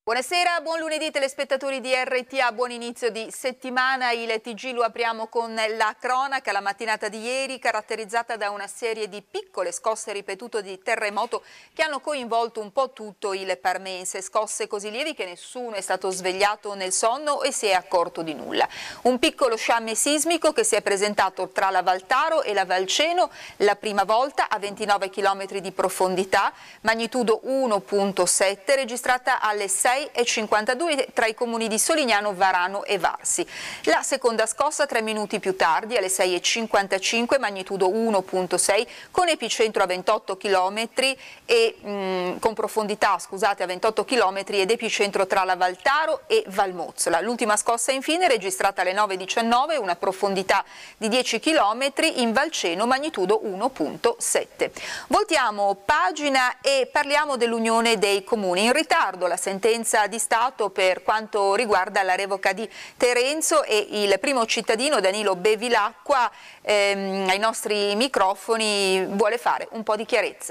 Buonasera, buon lunedì telespettatori di RTA, buon inizio di settimana. Il TG lo apriamo con la cronaca. La mattinata di ieri caratterizzata da una serie di piccole scosse ripetute di terremoto che hanno coinvolto un po' tutto il Parmense. Scosse così lievi che nessuno è stato svegliato nel sonno e si è accorto di nulla. Un piccolo sciame sismico che si è presentato tra la Valtaro e la Valceno la prima volta a 29 km di profondità, magnitudo 1.7 registrata alle 6:52 tra i comuni di Solignano, Varano e Varsi. La seconda scossa 3 minuti più tardi alle 6:55, magnitudo 1.6 con epicentro a 28 km e con profondità, a 28 km ed epicentro tra la Valtaro e Valmozzola. L'ultima scossa infine registrata alle 9:19, una profondità di 10 km in Valceno, magnitudo 1.7. Voltiamo pagina e parliamo dell'Unione dei Comuni. In ritardo la sentenza di Stato per quanto riguarda la revoca di Terenzo e il primo cittadino Danilo Bevilacqua ai nostri microfoni vuole fare un po' di chiarezza.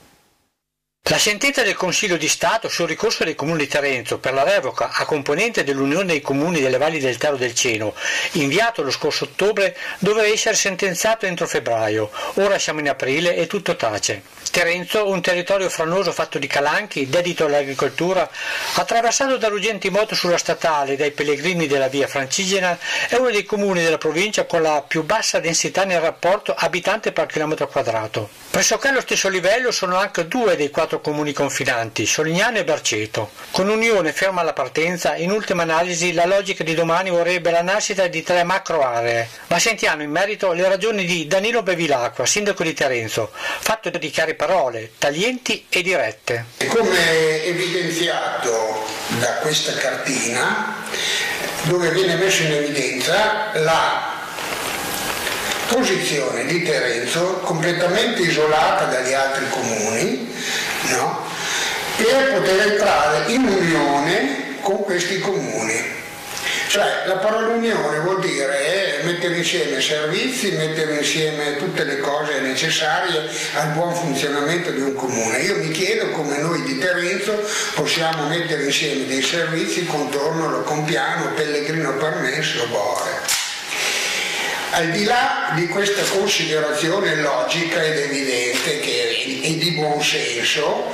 La sentenza del Consiglio di Stato sul ricorso dei Comuni di Terenzo per la revoca a componente dell'Unione dei Comuni delle Valli del Taro del Ceno, inviato lo scorso ottobre, doveva essere sentenziato entro febbraio. Ora siamo in aprile e tutto tace. Terenzo, un territorio franoso fatto di calanchi, dedito all'agricoltura, attraversato da ruggenti moto sulla statale e dai pellegrini della via Francigena, è uno dei comuni della provincia con la più bassa densità nel rapporto abitante per chilometro quadrato. Pressoché allo stesso livello sono anche due dei 4 comuni confinanti, Solignano e Barceto. Con unione ferma alla partenza, in ultima analisi la logica di domani vorrebbe la nascita di 3 macro aree. Ma sentiamo in merito le ragioni di Danilo Bevilacqua, sindaco di Terenzo, fatto di chiare parole, taglienti e dirette. Come evidenziato da questa cartina, dove viene messo in evidenza la posizione di Terenzo completamente isolata dagli altri comuni, no? Per poter entrare in unione con questi comuni. Cioè la parola unione vuol dire mettere insieme servizi, mettere insieme tutte le cose necessarie al buon funzionamento di un comune. Io mi chiedo come noi di Terenzo possiamo mettere insieme dei servizi contorno, Compiano, Pellegrino Parmense o Bore. Al di là di questa considerazione logica ed evidente e di buon senso,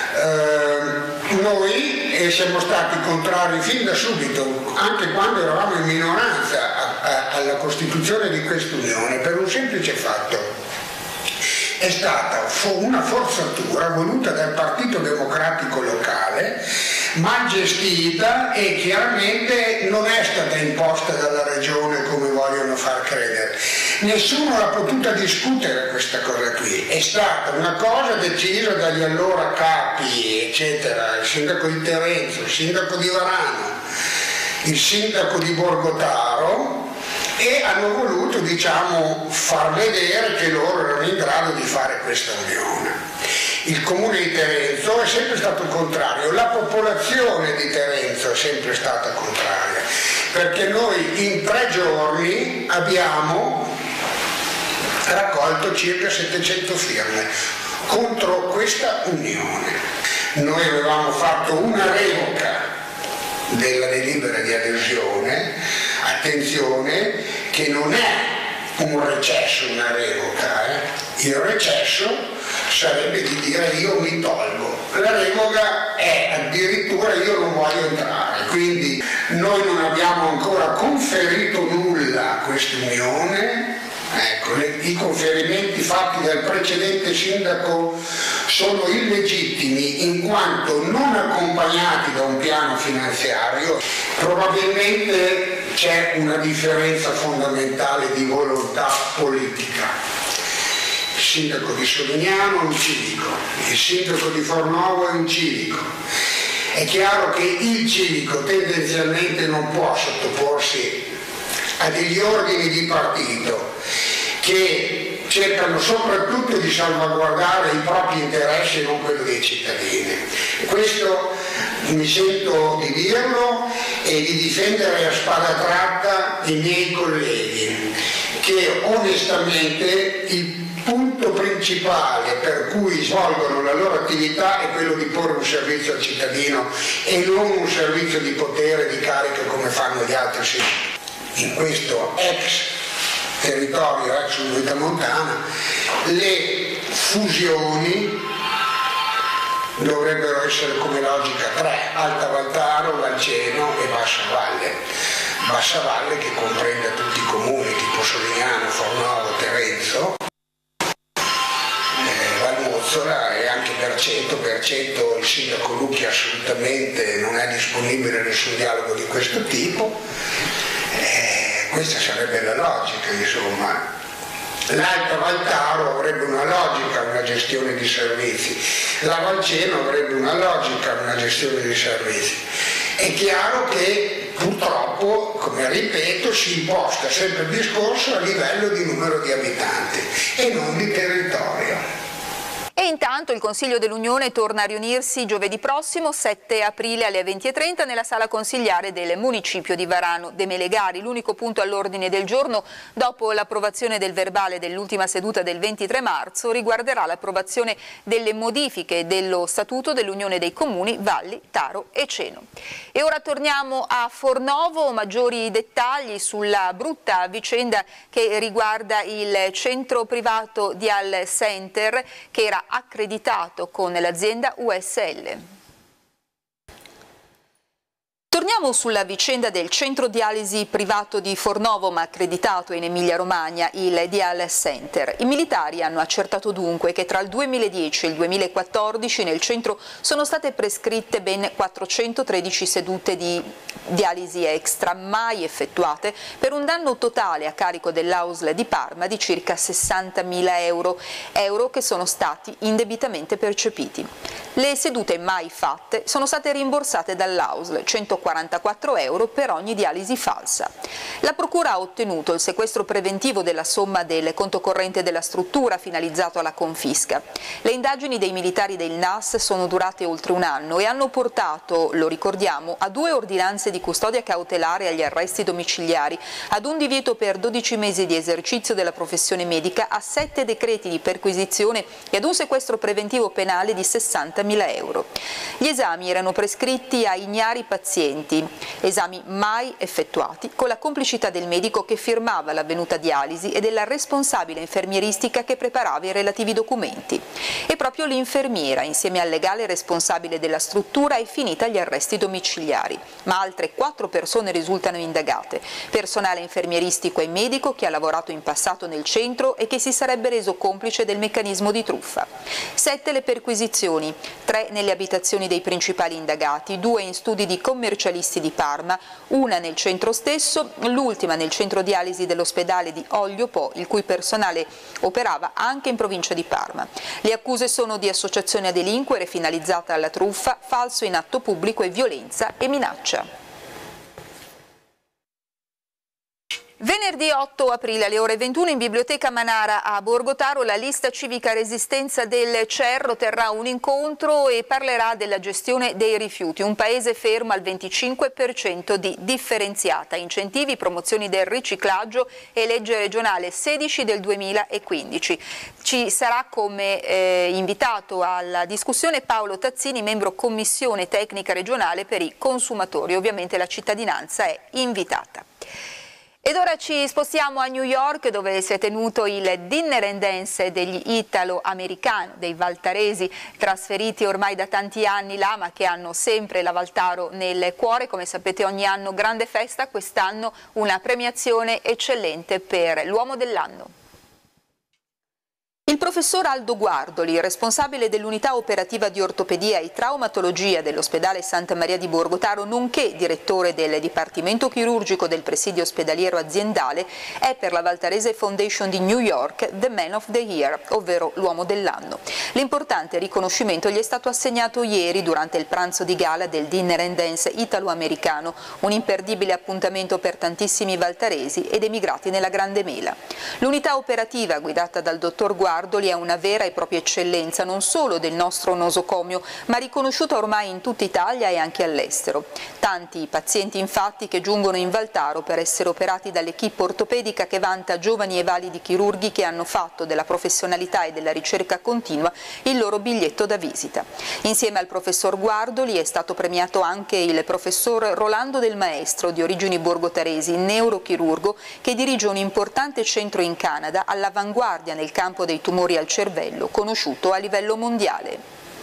noi siamo stati contrari fin da subito, anche quando eravamo in minoranza alla costituzione di quest'unione, per un semplice fatto. È stata una forzatura voluta dal Partito Democratico locale, mal gestita e chiaramente non è stata imposta dalla Regione come vogliono far credere. Nessuno l'ha potuta discutere questa cosa qui, è stata una cosa decisa dagli allora capi, eccetera, il sindaco di Terenzo, il sindaco di Varano, il sindaco di Borgotaro, e hanno voluto, diciamo, far vedere che loro erano in grado di fare questa unione. Il comune di Terenzo è sempre stato contrario, la popolazione di Terenzo è sempre stata contraria, perché noi in 3 giorni abbiamo raccolto circa 700 firme contro questa unione. Noi avevamo fatto una revoca della delibera di adesione, attenzione che non è un recesso, una revoca, il recesso sarebbe di dire io mi tolgo, la revoca è addirittura io non voglio entrare, quindi noi non abbiamo ancora conferito nulla a questa unione. Ecco, i conferimenti fatti dal precedente sindaco sono illegittimi in quanto non accompagnati da un piano finanziario. Probabilmente c'è una differenza fondamentale di volontà politica. Il sindaco di Solignano è un civico, il sindaco di Fornovo è un civico. È chiaro che il civico tendenzialmente non può sottoporsi a degli ordini di partito che cercano soprattutto di salvaguardare i propri interessi e non quello dei cittadini. Questo mi sento di dirlo e di difendere a spada tratta i miei colleghi, che onestamente il punto punto principale per cui svolgono la loro attività è quello di porre un servizio al cittadino e non un servizio di potere, di carica come fanno gli altri in questo ex territorio, ex unità montana. Le fusioni dovrebbero essere come logica 3, Alta Valtaro, Valceno e Bassa Valle. Bassa Valle che comprende tutti i comuni tipo Solignano, Fornovo, Terenzo, Valmozzola e anche Berceto. Il sindaco Lucchi assolutamente non è disponibile a nessun dialogo di questo tipo. Questa sarebbe la logica, insomma. L'Alta Valtaro avrebbe una logica, una gestione di servizi, la Valceno avrebbe una logica, una gestione di servizi. È chiaro che purtroppo, come ripeto, si imposta sempre il discorso a livello di numero di abitanti e non di territorio. E intanto il Consiglio dell'Unione torna a riunirsi giovedì prossimo, 7 aprile alle 20:30 nella sala consigliare del municipio di Varano de' Melegari. L'unico punto all'ordine del giorno, dopo l'approvazione del verbale dell'ultima seduta del 23 marzo, riguarderà l'approvazione delle modifiche dello Statuto dell'Unione dei Comuni Valli, Taro e Ceno. E ora torniamo a Fornovo, maggiori dettagli sulla brutta vicenda che riguarda il centro privato di Al Center che era accreditato con l'azienda USL. Torniamo sulla vicenda del centro dialisi privato di Fornovo ma accreditato in Emilia-Romagna, il Dial Center. I militari hanno accertato dunque che tra il 2010 e il 2014 nel centro sono state prescritte ben 413 sedute di dialisi extra mai effettuate per un danno totale a carico dell'AUSL di Parma di circa 60.000 euro che sono stati indebitamente percepiti. Le sedute mai fatte sono state rimborsate dall'AUSL, 144 euro per ogni dialisi falsa. La Procura ha ottenuto il sequestro preventivo della somma del conto corrente della struttura finalizzato alla confisca. Le indagini dei militari del NAS sono durate oltre un anno e hanno portato, lo ricordiamo, a 2 ordinanze di custodia cautelare agli arresti domiciliari, ad un divieto per 12 mesi di esercizio della professione medica, a 7 decreti di perquisizione e ad un sequestro preventivo penale di 60.000 euro. Gli esami erano prescritti a ignari pazienti, esami mai effettuati, con la complicità del medico che firmava l'avvenuta dialisi e della responsabile infermieristica che preparava i relativi documenti. E proprio l'infermiera, insieme al legale responsabile della struttura, è finita agli arresti domiciliari, ma altre 4 persone risultano indagate, personale infermieristico e medico che ha lavorato in passato nel centro e che si sarebbe reso complice del meccanismo di truffa. 7 le perquisizioni, 3 nelle abitazioni dei principali indagati, 2 in studi di commercialisti di Parma, una nel centro stesso, l'ultima nel centro dialisi dell'ospedale di Oglio Po, il cui personale operava anche in provincia di Parma. Le accuse sono di associazione a delinquere finalizzata alla truffa, falso in atto pubblico e violenza e minaccia. Venerdì 8 aprile alle ore 21 in Biblioteca Manara a Borgotaro la lista civica Resistenza del Cerro terrà un incontro e parlerà della gestione dei rifiuti, un paese fermo al 25% di differenziata, incentivi, promozioni del riciclaggio e legge regionale 16 del 2015. Ci sarà come invitato alla discussione Paolo Tazzini, membro Commissione Tecnica Regionale per i Consumatori. Ovviamente la cittadinanza è invitata. Ed ora ci spostiamo a New York dove si è tenuto il Dinner and Dance degli italo-americani, dei valtaresi trasferiti ormai da tanti anni là ma che hanno sempre la Valtaro nel cuore. Come sapete ogni anno grande festa, quest'anno una premiazione eccellente per l'uomo dell'anno. Il professor Aldo Guardoli, responsabile dell'unità operativa di ortopedia e traumatologia dell'ospedale Santa Maria di Borgotaro, nonché direttore del Dipartimento Chirurgico del presidio ospedaliero aziendale, è per la Valtarese Foundation di New York The Man of the Year, ovvero l'uomo dell'anno. L'importante riconoscimento gli è stato assegnato ieri durante il pranzo di gala del Dinner and Dance italo-americano, un imperdibile appuntamento per tantissimi valtaresi ed emigrati nella Grande Mela. L'unità operativa, guidata dal dottor Guardoli, Guardoli è una vera e propria eccellenza non solo del nostro nosocomio, ma riconosciuta ormai in tutta Italia e anche all'estero. Tanti i pazienti infatti che giungono in Valtaro per essere operati dall'equipe ortopedica che vanta giovani e validi chirurghi che hanno fatto della professionalità e della ricerca continua il loro biglietto da visita. Insieme al professor Guardoli è stato premiato anche il professor Rolando Del Maestro, di origini borgotaresi, neurochirurgo, che dirige un importante centro in Canada all'avanguardia nel campo dei tumori al cervello, conosciuto a livello mondiale.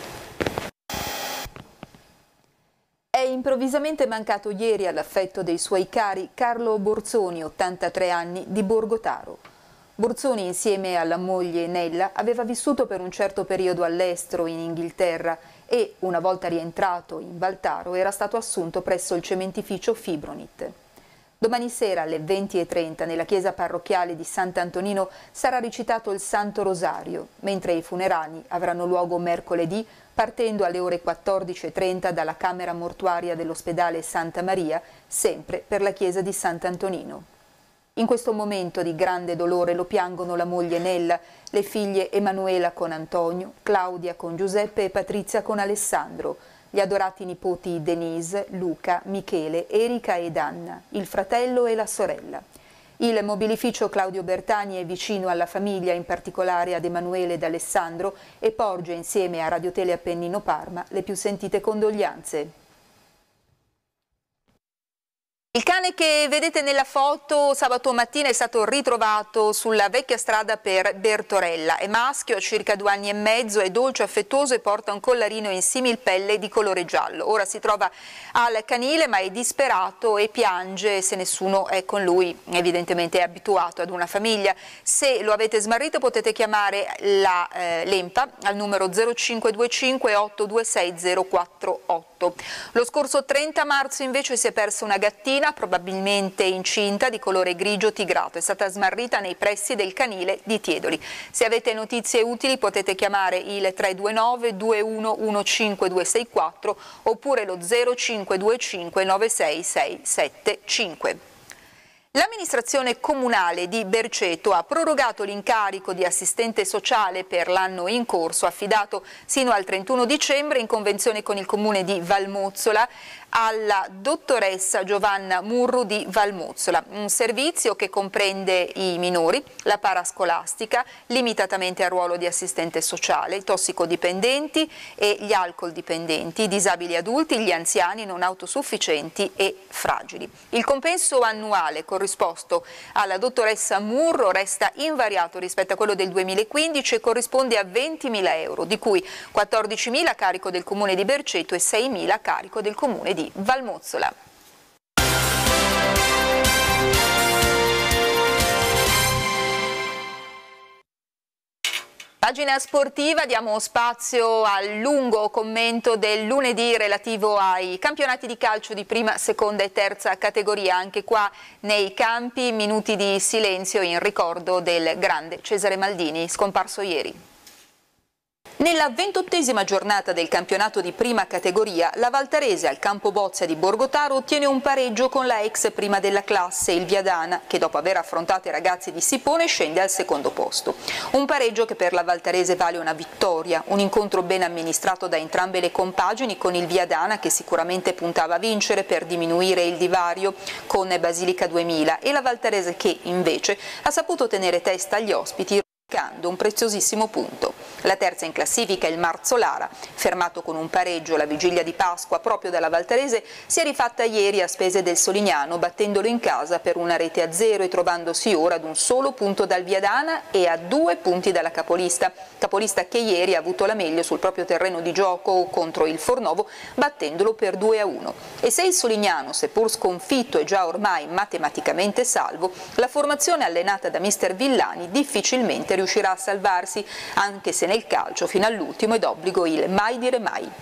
È improvvisamente mancato ieri all'affetto dei suoi cari Carlo Borzoni, 83 anni, di Borgotaro. Borzoni, insieme alla moglie Nella, aveva vissuto per un certo periodo all'estero in Inghilterra e, una volta rientrato in Valtaro, era stato assunto presso il cementificio Fibronit. Domani sera alle 20:30 nella chiesa parrocchiale di Sant'Antonino sarà recitato il Santo Rosario, mentre i funerali avranno luogo mercoledì partendo alle ore 14:30 dalla camera mortuaria dell'ospedale Santa Maria, sempre per la chiesa di Sant'Antonino. In questo momento di grande dolore lo piangono la moglie Nella, le figlie Emanuela con Antonio, Claudia con Giuseppe e Patrizia con Alessandro, gli adorati nipoti Denise, Luca, Michele, Erika ed Anna, il fratello e la sorella. Il mobilificio Claudio Bertani è vicino alla famiglia, in particolare ad Emanuele ed Alessandro, e porge insieme a Radio Tele Appennino Parma le più sentite condoglianze. Il cane che vedete nella foto sabato mattina è stato ritrovato sulla vecchia strada per Bertorella. È maschio, ha circa 2 anni e mezzo, è dolce, affettuoso e porta un collarino in similpelle di colore giallo. Ora si trova al canile ma è disperato e piange se nessuno è con lui. Evidentemente è abituato ad una famiglia. Se lo avete smarrito potete chiamare la l'EMPA al numero 0525 826 048. Lo scorso 30 marzo invece si è persa una gattina, probabilmente incinta, di colore grigio tigrato. È stata smarrita nei pressi del canile di Tiedoli. Se avete notizie utili potete chiamare il 329 2115 264 oppure lo 0525 96675. L'amministrazione comunale di Berceto ha prorogato l'incarico di assistente sociale per l'anno in corso, affidato sino al 31 dicembre in convenzione con il comune di Valmozzola alla dottoressa Giovanna Murru di Valmozzola, un servizio che comprende i minori, la parascolastica, limitatamente al ruolo di assistente sociale, i tossicodipendenti e gli alcoldipendenti, i disabili adulti, gli anziani non autosufficienti e fragili. Il compenso annuale corrisposto alla dottoressa Murru resta invariato rispetto a quello del 2015 e corrisponde a 20.000 euro, di cui 14.000 a carico del comune di Berceto e 6.000 a carico del comune di Valmozzola. Pagina sportiva, diamo spazio al lungo commento del lunedì relativo ai campionati di calcio di prima, seconda e terza categoria. Anche qua nei campi minuti di silenzio in ricordo del grande Cesare Maldini, scomparso ieri. Nella 28ª giornata del campionato di prima categoria, la Valtarese al campo Bozza di Borgotaro ottiene un pareggio con la ex prima della classe, il Viadana, che dopo aver affrontato i ragazzi di Sipone scende al secondo posto. Un pareggio che per la Valtarese vale una vittoria, un incontro ben amministrato da entrambe le compagini, con il Viadana che sicuramente puntava a vincere per diminuire il divario con Basilica 2000 e la Valtarese che invece ha saputo tenere testa agli ospiti un preziosissimo punto. La terza in classifica è il Marzolara, fermato con un pareggio alla vigilia di Pasqua proprio dalla Valtarese, si è rifatta ieri a spese del Solignano, battendolo in casa per 1-0 e trovandosi ora ad un solo punto dal Viadana e a 2 punti dalla capolista che ieri ha avuto la meglio sul proprio terreno di gioco contro il Fornovo, battendolo per 2-1. E se il Solignano, seppur sconfitto, è già ormai matematicamente salvo, la formazione allenata da mister Villani difficilmente riuscirà a salvarsi, anche se nel calcio fino all'ultimo è d'obbligo il mai dire mai.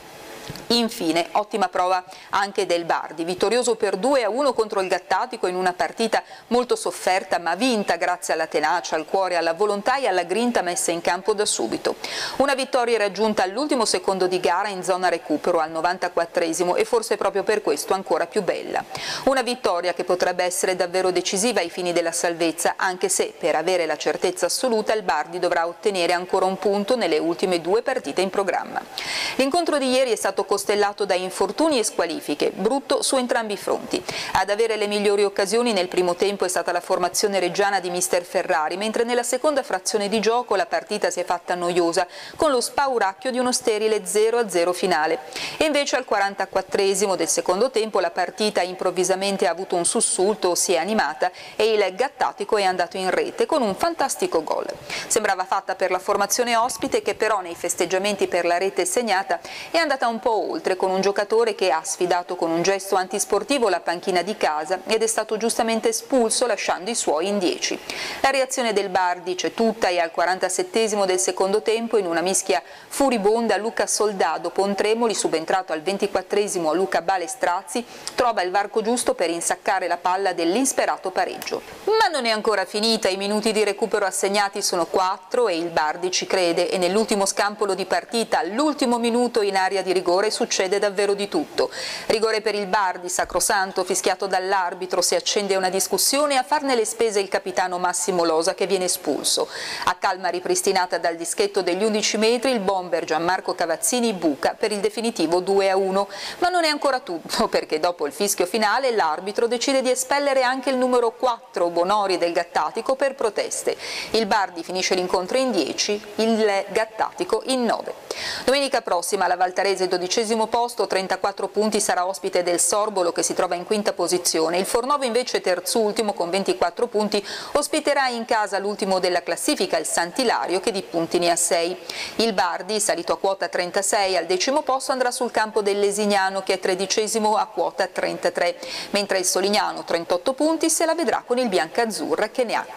Infine, ottima prova anche del Bardi, vittorioso per 2-1 contro il Gattatico in una partita molto sofferta ma vinta grazie alla tenacia, al cuore, alla volontà e alla grinta messa in campo da subito. Una vittoria raggiunta all'ultimo secondo di gara in zona recupero al 94esimo e forse proprio per questo ancora più bella. Una vittoria che potrebbe essere davvero decisiva ai fini della salvezza, anche se per avere la certezza assoluta il Bardi dovrà ottenere ancora un punto nelle ultime 2 partite in programma. L'incontro di ieri è stato costellato da infortuni e squalifiche, brutto su entrambi i fronti. Ad avere le migliori occasioni nel primo tempo è stata la formazione reggiana di mister Ferrari, mentre nella seconda frazione di gioco la partita si è fatta noiosa, con lo spauracchio di uno sterile 0-0 finale. E invece al 44esimo del secondo tempo la partita improvvisamente ha avuto un sussulto, si è animata e il Gattatico è andato in rete con un fantastico gol. Sembrava fatta per la formazione ospite che però nei festeggiamenti per la rete segnata è andata un po' oltre, con un giocatore che ha sfidato con un gesto antisportivo la panchina di casa ed è stato giustamente espulso lasciando i suoi in 10. La reazione del Bardi c'è tutta e al 47esimo del secondo tempo in una mischia furibonda Luca Soldado Pontremoli, subentrato al 24esimo a Luca Balestrazzi, trova il varco giusto per insaccare la palla dell'insperato pareggio. Ma non è ancora finita, i minuti di recupero assegnati sono 4 e il Bardi ci crede e nell'ultimo scampolo di partita, all'ultimo minuto in area di rigore, succede davvero di tutto. Rigore per il Bardi, sacrosanto, fischiato dall'arbitro, si accende una discussione e a farne le spese il capitano Massimo Losa che viene espulso. A calma ripristinata dal dischetto degli 11 metri, il bomber Gianmarco Cavazzini buca per il definitivo 2-1. Ma non è ancora tutto, perché dopo il fischio finale l'arbitro decide di espellere anche il numero 4 Bonori del Gattatico per proteste. Il Bardi finisce l'incontro in 10, il Gattatico in 9. Domenica prossima la Valtarese 12° posto, 34 punti, sarà ospite del Sorbolo che si trova in quinta posizione. Il Fornovo invece terzultimo con 24 punti ospiterà in casa l'ultimo della classifica, il Sant'Ilario, che di punti ne ha 6. Il Bardi, salito a quota 36 al 10° posto, andrà sul campo del Lesignano che è 13° a quota 33, mentre il Solignano, 38 punti, se la vedrà con il Biancazzurra che ne ha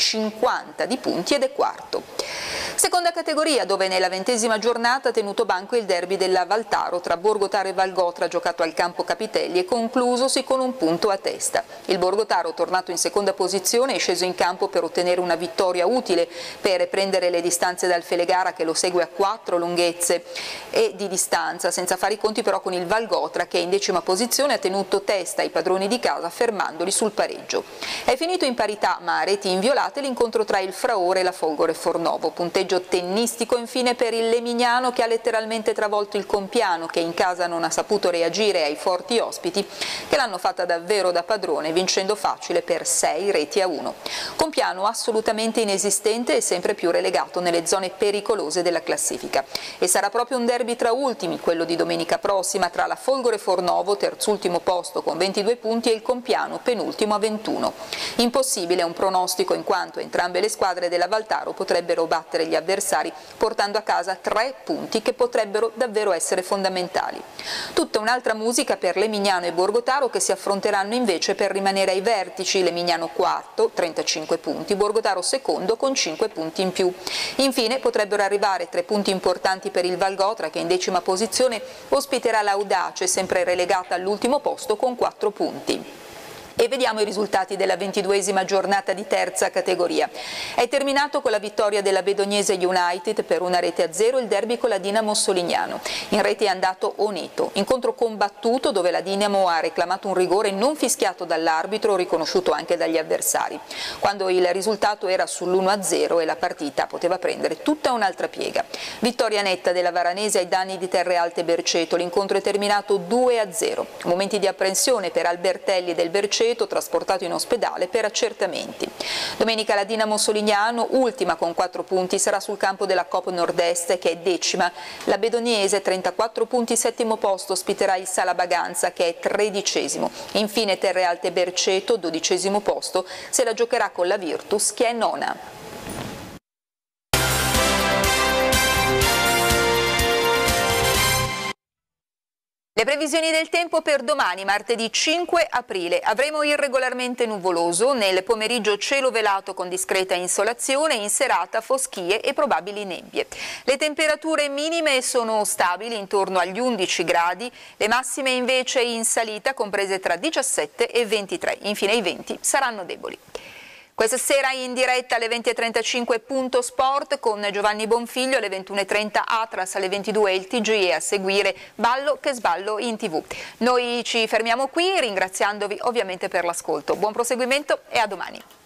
50 di punti ed è quarto. Seconda categoria, dove nella 20ª giornata ha tenuto banco il derby della Valtaro tra Borgotaro e Valgotra, giocato al campo Capitelli e conclusosi con un punto a testa. Il Borgotaro, tornato in seconda posizione, è sceso in campo per ottenere una vittoria utile per prendere le distanze dal Felegara che lo segue a 4 lunghezze e di distanza, senza fare i conti però con il Valgotra che in 10ª posizione ha tenuto testa ai padroni di casa fermandoli sul pareggio. È finito in parità ma a reti inviolate l'incontro tra il Fraore e la Folgore Fornovo. Punteggio tennistico infine per il Lemignano che ha letteralmente travolto il Compiano, che in casa non ha saputo reagire ai forti ospiti che l'hanno fatta davvero da padrone, vincendo facile per 6-1. Compiano assolutamente inesistente e sempre più relegato nelle zone pericolose della classifica. E sarà proprio un derby tra ultimi, quello di domenica prossima, tra la Folgore Fornovo, terzultimo posto con 22 punti, e il Compiano, penultimo a 21. Impossibile un pronostico in quanto entrambe le squadre della Valtaro potrebbero battere gli avversari portando a casa 3 punti che potrebbero davvero essere fondamentali. Tutta un'altra musica per Lemignano e Borgotaro che si affronteranno invece per rimanere ai vertici, Lemignano quarto, 35 punti, Borgotaro secondo con 5 punti in più. Infine potrebbero arrivare 3 punti importanti per il Valgotra che in 10ª posizione ospiterà l'Audace, sempre relegata all'ultimo posto con 4 punti. E vediamo i risultati della 22ª giornata di terza categoria. È terminato con la vittoria della Bedognese United per 1-0 il derby con la Dinamo Solignano. In rete è andato Oneto, incontro combattuto dove la Dinamo ha reclamato un rigore non fischiato dall'arbitro, riconosciuto anche dagli avversari, quando il risultato era sull'1-0 e la partita poteva prendere tutta un'altra piega. Vittoria netta della Varanese ai danni di Terre Alte Berceto, l'incontro è terminato 2-0. Momenti di apprensione per Albertelli del Berceto, trasportato in ospedale per accertamenti. Domenica la Dinamo Solignano, ultima con 4 punti, sarà sul campo della Coop Nord-Est che è 10ª. La Bedoniese, 34 punti, 7° posto, ospiterà il Sala Baganza che è 13°. Infine Terre Alte Berceto, 12° posto, se la giocherà con la Virtus che è 9ª. Le Previsioni del tempo per domani, martedì 5 aprile. Avremo irregolarmente nuvoloso, nel pomeriggio cielo velato con discreta insolazione, in serata foschie e probabili nebbie. Le temperature minime sono stabili intorno agli 11 gradi, le massime invece in salita comprese tra 17 e 23. Infine i venti saranno deboli. Questa sera in diretta alle 20:35 Punto Sport con Giovanni Bonfiglio, alle 21:30 Atlas, alle 22 il TG e a seguire Ballo che sballo in TV. Noi ci fermiamo qui ringraziandovi ovviamente per l'ascolto. Buon proseguimento e a domani.